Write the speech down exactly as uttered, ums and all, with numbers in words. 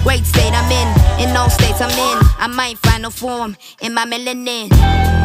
Great state I'm in, in all states I'm in. I might find no form in my melanin.